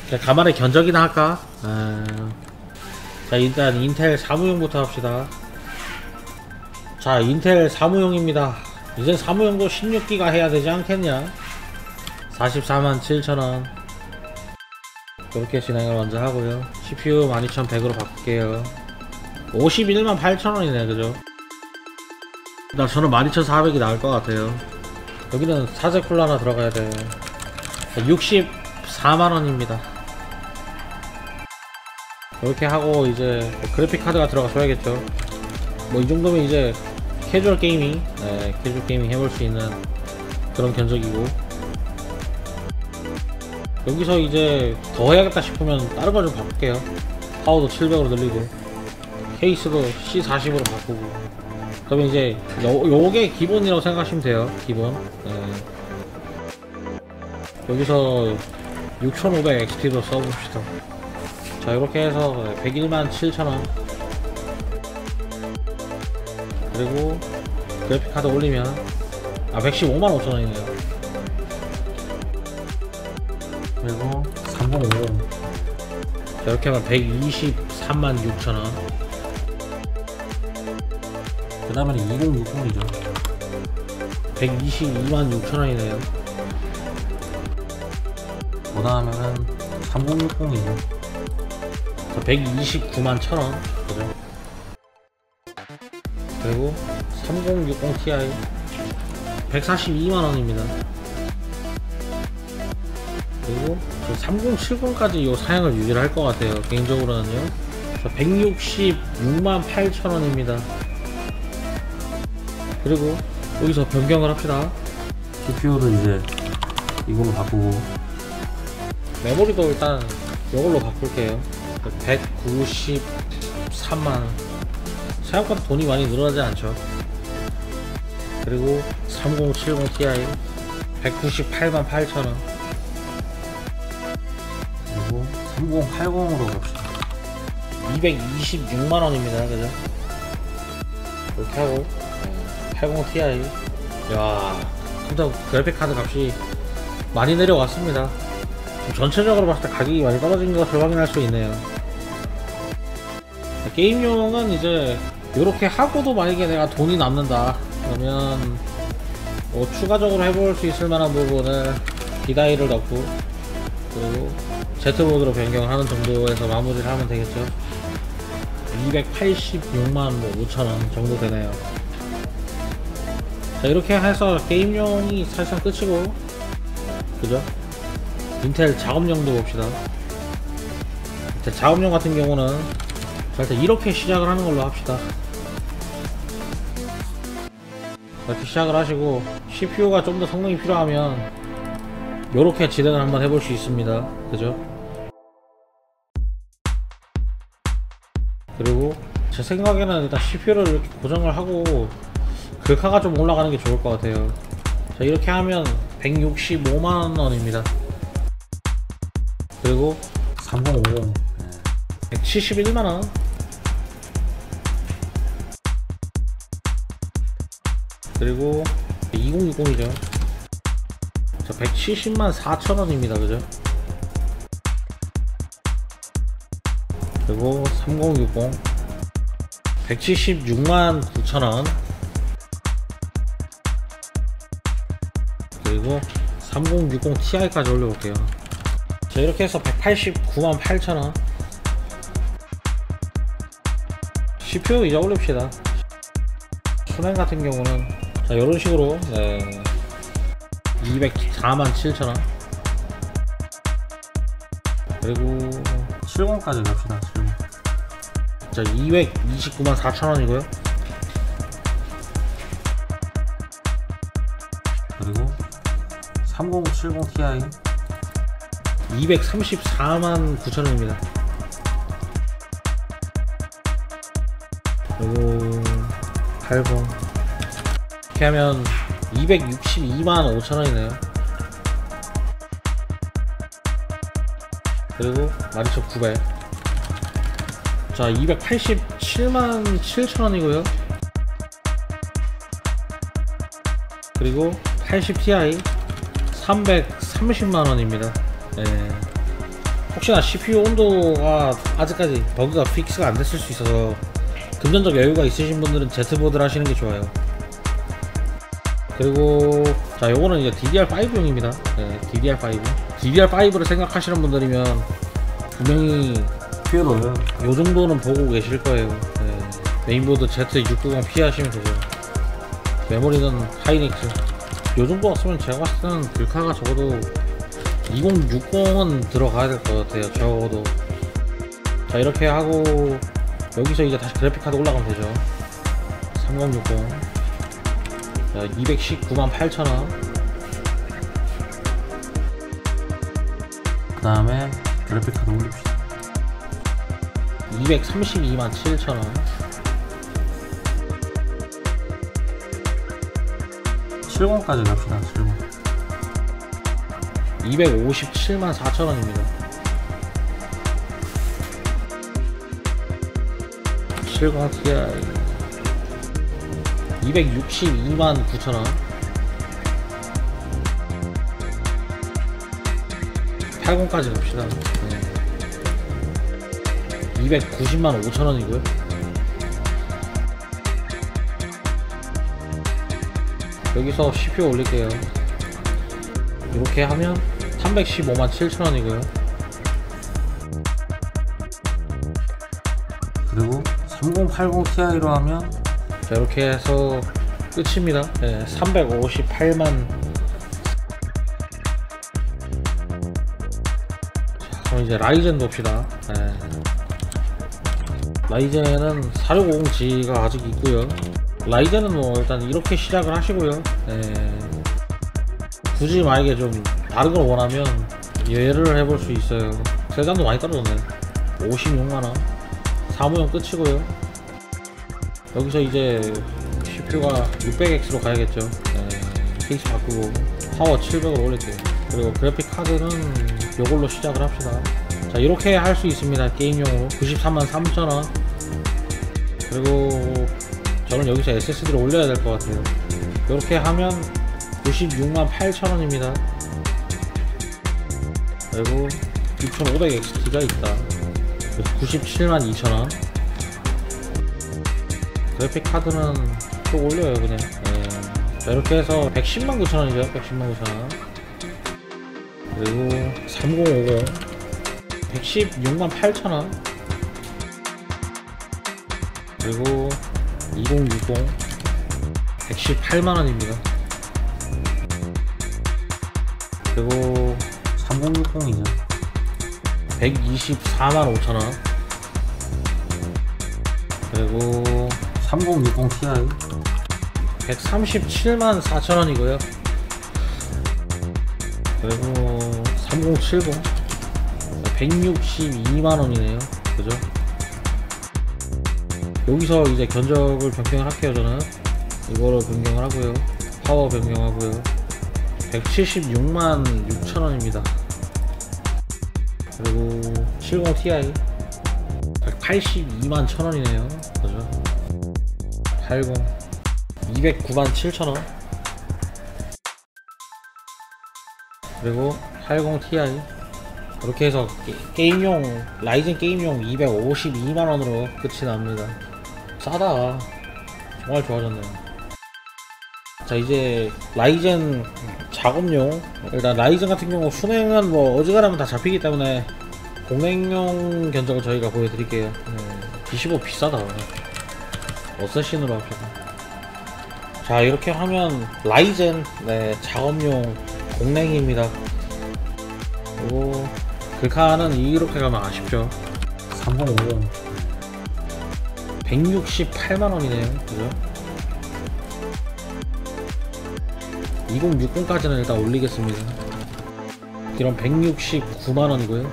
가만히 견적이나 할까? 자, 일단 인텔 사무용부터 합시다. 자, 인텔 사무용입니다. 이제 사무용도 16기가 해야 되지 않겠냐? 447,000원. 이렇게 진행을 먼저 하고요. CPU 12100으로 바꿀게요. 518,000원이네, 그죠? 일단 저는 12400이 나을 것 같아요. 여기는 사제 쿨러 하나 들어가야 돼요. 64만원입니다. 이렇게 하고 이제 그래픽 카드가 들어가줘야겠죠. 뭐 이 정도면 이제 캐주얼 게이밍, 캐주얼 게이밍 해볼 수 있는 그런 견적이고, 여기서 이제 더 해야겠다 싶으면 다른 걸 좀 바꿀게요. 파워도 700으로 늘리고 케이스도 C40으로 바꾸고. 그러면 이제 요게 기본이라고 생각하시면 돼요. 기본. 여기서 6500 XT도 써봅시다. 자, 이렇게 해서 117,000원. 그리고 그래픽 카드 올리면 1155000원이네요 그리고 3050. 자, 이렇게 하면 1236,000원. 그 다음에는 2060이죠 1226,000원이네요 그 다음에는 3060이죠 1,291,000원. 그죠? 그리고 3060 Ti 142만원입니다 그리고 3070까지 요 사양을 유지를 할 것 같아요, 개인적으로는요. 1668000원입니다 그리고 여기서 변경을 합시다. CPU를 이제 이걸로 바꾸고, 메모리도 일단 이걸로 바꿀게요. 193만원. 생각보다 돈이 많이 늘어나지 않죠. 그리고 3070 Ti 1988000원. 그리고 3080으로 봅시다. 226만원입니다 그죠? 이렇게 하고 80 Ti. 야, 컴퓨터 그래픽 카드 값이 많이 내려왔습니다. 전체적으로 봤을 때 가격이 많이 떨어진 것을 확인할 수 있네요. 게임용은 이제 이렇게 하고도 만약에 내가 돈이 남는다 그러면 뭐 추가적으로 해볼 수 있을 만한 부분을 디다이를 넣고 그리고 Z보드로 변경을 하는 정도에서 마무리를 하면 되겠죠. 286만 5천원 정도 되네요. 자, 이렇게 해서 게임용이 사실상 끝이고, 그죠? 인텔 작업용도 봅시다. 인텔 작업용 같은 경우는 자, 일단 이렇게 시작을 하는 걸로 합시다. 이렇게 시작을 하시고 CPU가 좀 더 성능이 필요하면 요렇게 진행을 한번 해볼 수 있습니다. 그죠? 그리고 제 생각에는 일단 CPU를 이렇게 고정을 하고 글카가 좀 올라가는 게 좋을 것 같아요. 자, 이렇게 하면 165만원입니다 그리고 3050 171만원. 그리고 2060이죠. 자, 170만 4천원입니다 그죠? 그리고 3060 176만 9천원. 그리고 3060 Ti까지 올려볼게요. 자, 이렇게 해서 189만 8천원. CPU 이제 올립시다. 순행 같은 경우는 자, 이런 식으로 204만 7천원. 그리고 70까지 갑시다. 70. 자, 229만 4천원이고요 그리고 3070 Ti 234만 9천원입니다 그리고 80 이렇게 하면 262만 5천원이네요 그리고 12900. 자, 287만 7천원이고요 그리고 80ti 330만원입니다 혹시나 CPU 온도가 아직까지 버그가 픽스가 안 됐을 수 있어서 금전적 여유가 있으신 분들은 Z보드를 하시는 게 좋아요. 그리고 자, 요거는 이제 DDR5용입니다. 네, DDR5. DDR5를 생각하시는 분들이면 분명히 퓨어로요. 요 정도는 보고 계실 거예요. 네, 메인보드 Z690P 하시면 되죠. 메모리는 하이닉스. 요 정도 왔으면 제가 봤을 때는 글카가 적어도 2060은 들어가야 될 것 같아요. 적어도. 자, 이렇게 하고 여기서 이제 다시 그래픽카드 올라가면 되죠. 3060. 자, 2198000원. 그 다음에 그래픽카드 올립시다. 2327000원. 70까지 갑시다. 70. 2574000원입니다. 70ti 2629000원. 80까지 갑시다. 네. 2905000원이고요. 여기서 CPU 올릴게요. 이렇게 하면 3157000원이고요. 그리고 3080ti로 하면 자, 이렇게 해서 끝입니다. 네, 358만. 자, 그럼 이제 라이젠 봅시다. 네. 라이젠에는 4650G가 아직 있고요. 라이젠은 뭐 일단 이렇게 시작을 하시고요. 네. 굳이 만약에 좀 다른 걸 원하면 얘를 해볼 수 있어요. 세단도 많이 떨어졌네. 56만원. 사무용 끝이고요. 여기서 이제 CPU가 600X로 가야겠죠. 네. 케이스 바꾸고 파워 700으로 올릴게요. 그리고 그래픽 카드는 요걸로 시작을 합시다. 자, 이렇게 할 수 있습니다. 게임용으로 933,000원. 그리고 저는 여기서 SSD를 올려야 될 것 같아요. 이렇게 하면 968,000원입니다. 그리고 6500XT가 있다. 972,000원. 그래픽 카드는 또 올려요, 그냥. 네. 자, 이렇게 해서 1109,000원이죠. 1109,000원. 그리고 3050 1168,000원. 그리고 2060 118만원입니다. 그리고 3060이죠. 124만5천원. 그리고 3060ti 137만 4천원이고요. 그리고 3070 162만원이네요. 그죠? 여기서 이제 견적을 변경을 할게요. 저는 이거를 변경을 하고요. 파워 변경하고요. 176만 6천원입니다. 그리고 70ti 182만 1천원이네요. 그죠? 80 209만 7천원. 그리고 80ti 이렇게 해서 게임용 라이젠 게임용 252만원으로 끝이 납니다. 싸다. 정말 좋아졌네요. 자, 이제 라이젠 작업용. 일단 라이젠 같은 경우 순행은 뭐 어지간하면 다 잡히기 때문에 공랭용 견적을 저희가 보여드릴게요. D15 비싸다. 어쌔신으로 합시다. 자, 이렇게 하면 라이젠 작업용 공랭입니다. 그리고 글카는 이렇게 가면 아쉽죠. 3050 168만원이네요. 그죠? 2060까지는 일단 올리겠습니다. 이런 169만원이고요.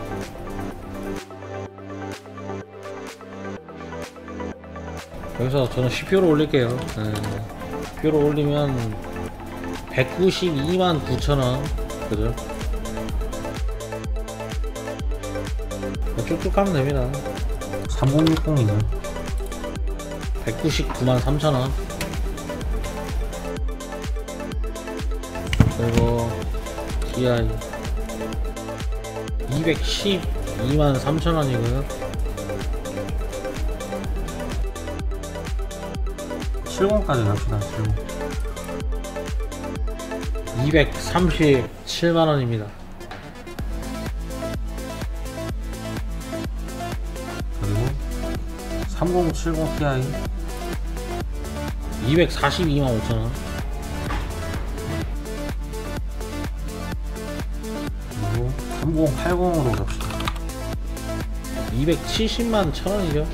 여기서 저는 CPU로 올릴게요. CPU로 올리면 192만 9천원. 그죠? 쭉쭉 가면 됩니다. 3060이죠. 199만 3천원. 그리고 TI 212만 3천원이고요 70까지 갑시다. 70. 237만원입니다 그리고 3070 Ti 242만 5천원 그리고 3080으로 갑시다. 270만 1천원이죠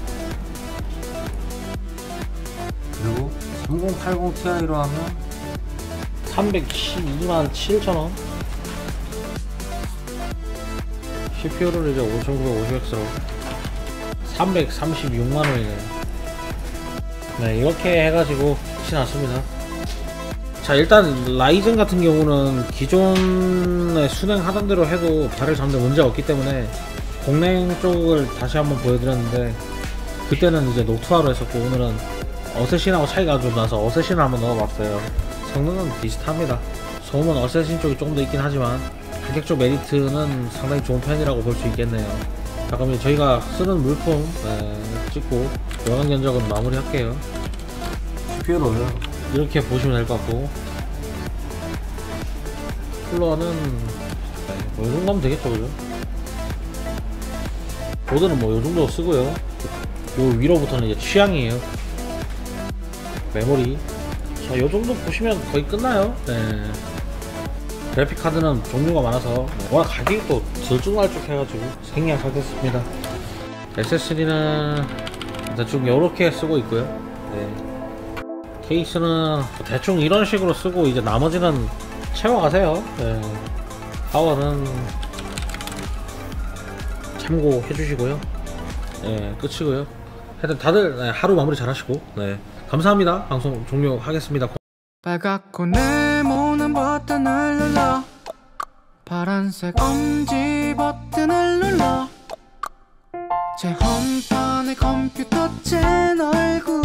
그리고 3080 Ti로 하면 312만 7천원 CPU를 이제 5950X로 336만원이네요 네 이렇게 해가지고 끝이 났습니다 자 일단 라이젠 같은 경우는 기존에 순행하던 대로 해도 발을 잡는 데 문제가 없기 때문에 공랭 쪽을 다시 한번 보여드렸는데 그때는 이제 노트화로 했었고 오늘은 어쌔신하고 차이가 좀 나서 어쌔신을 한번 넣어봤어요 성능은 비슷합니다 소음은 어쌔신 쪽이 조금 더 있긴 하지만 가격적 메리트는 상당히 좋은 편이라고 볼 수 있겠네요 자 그럼 이제 저희가 쓰는 물품 찍고 영상 견적은 마무리 할게요 CPU로요. 이렇게 보시면 될 것 같고 쿨러는 뭐 요정도 하면 되겠죠 그죠? 보드는 뭐 요정도 쓰고요 요 위로부터는 이제 취향이에요 메모리 자 요정도 보시면 거의 끝나요 네. 그래픽카드는 종류가 많아서 워낙 가격이 또 들쭉날쭉 해가지고 생략 하겠습니다 SSD는 대충 요렇게 쓰고 있고요 네. 케이스는 대충 이런 식으로 쓰고 이제 나머지는 채워가세요 네. 파워는 참고해 주시고요 네, 끝이고요 하여튼 다들 네, 하루 마무리 잘 하시고 네. 감사합니다 방송 종료하겠습니다 빨갛고 네모난 버튼을 눌러 파란색 엄지 버튼을 눌러 제 홈판의 컴퓨터 채널